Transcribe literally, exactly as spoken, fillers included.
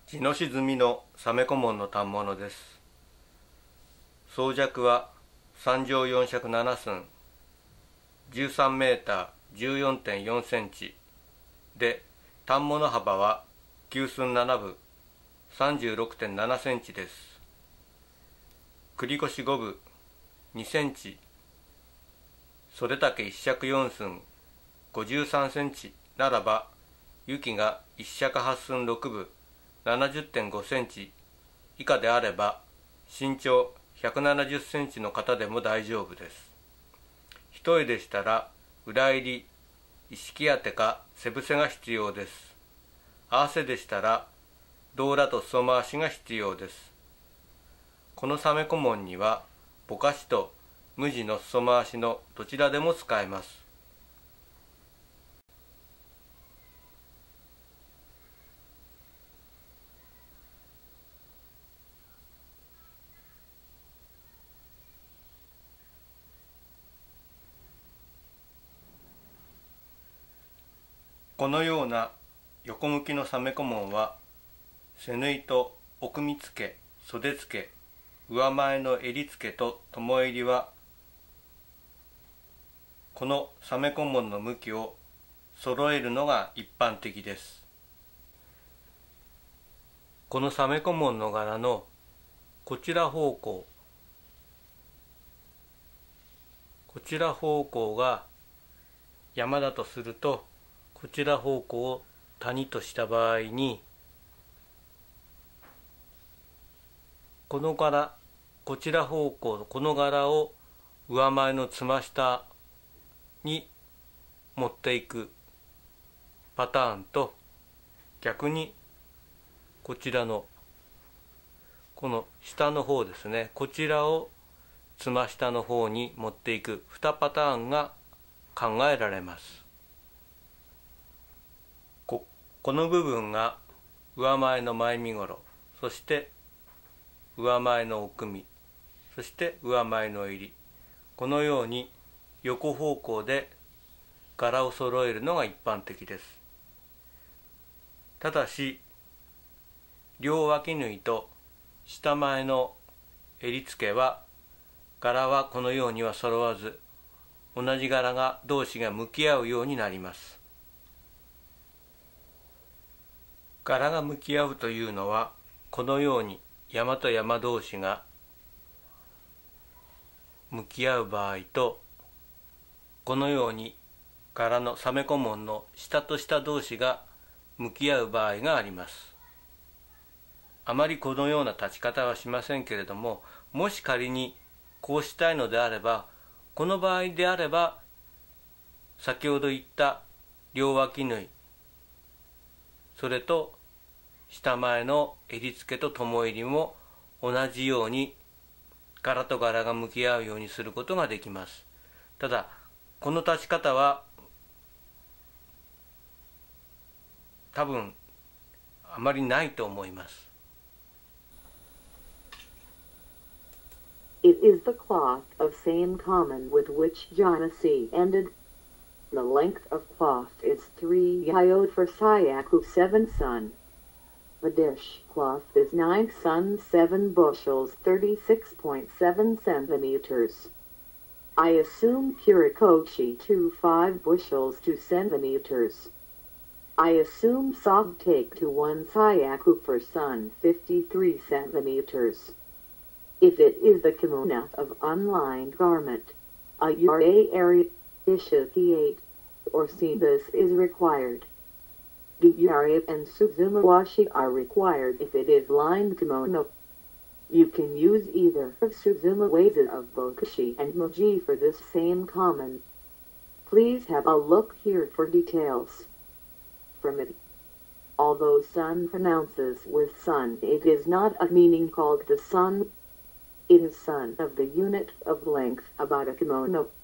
地の沈みのサメコモンの反物です。総尺はさん乗よん尺なな寸、じゅうさんメーター じゅうよんてんよんセンチで、反物幅はきゅう寸なな分 さんじゅうろくてんななセンチです。繰越ご分にセンチ、袖丈いち尺よん寸ごじゅうさんセンチならば、雪がいち尺はち寸ろく分ななじゅってんごセンチ以下であれば、身長ひゃくななじゅっセンチの方でも大丈夫です。一重でしたら裏入り、石木当てか背伏せが必要です。合わせでしたら胴裏と裾回しが必要です。このサメコモンにはぼかしと無地の裾回しのどちらでも使えます。このような横向きのサメコモンは、背縫いと奥見付け、袖付け、上前の襟付けと共襟は、このサメコモンの向きを揃えるのが一般的です。このサメコモンの柄のこちら方向、こちら方向が山だとすると、こちら方向を谷とした場合に、この柄、こちら方向のこの柄を上前のつま下に持っていくパターンと、逆にこちらのこの下の方ですね、こちらをつま下の方に持っていくにパターンが考えられます。こ, この部分が上前の前身頃、そして上前の奥身、そして上前の襟、このように横方向で柄を揃えるのが一般的です。ただし両脇縫いと下前の襟付けは柄はこのようには揃わず、同じ柄が同士が向き合うようになります。柄が向き合うというのは、このように山と山同士が向き合う場合と、このように柄のサメコモンの下と下同士が向き合う場合があります。あまりこのような立ち方はしませんけれども、もし仮にこうしたいのであれば、この場合であれば、先ほど言った両脇縫い、それと下前の襟付けと共襟も同じように柄と柄が向き合うようにすることができます。ただこの立ち方は多分あまりないと思います。 It is the cloth of same common with which Janasi ended. The length of cloth is three yod for Sayaku seven sun. The dish cloth is nine sun seven bushels thirty-six point seven centimeters. I assume Purikochi to five bushels two centimeters. I assume Sog take to one Sayaku for sun fifty-three centimeters. If it is the kimono of unlined garment, a yare area ishuki eight or sibas is required. The yare and suzumawashi are required if it is lined kimono. You can use either of suzumawaza of bokashi and moji for this same common. Please have a look here for details. From it, although sun pronounces with sun, it is not a meaning called the sun. It is sun of the unit of length about a kimono.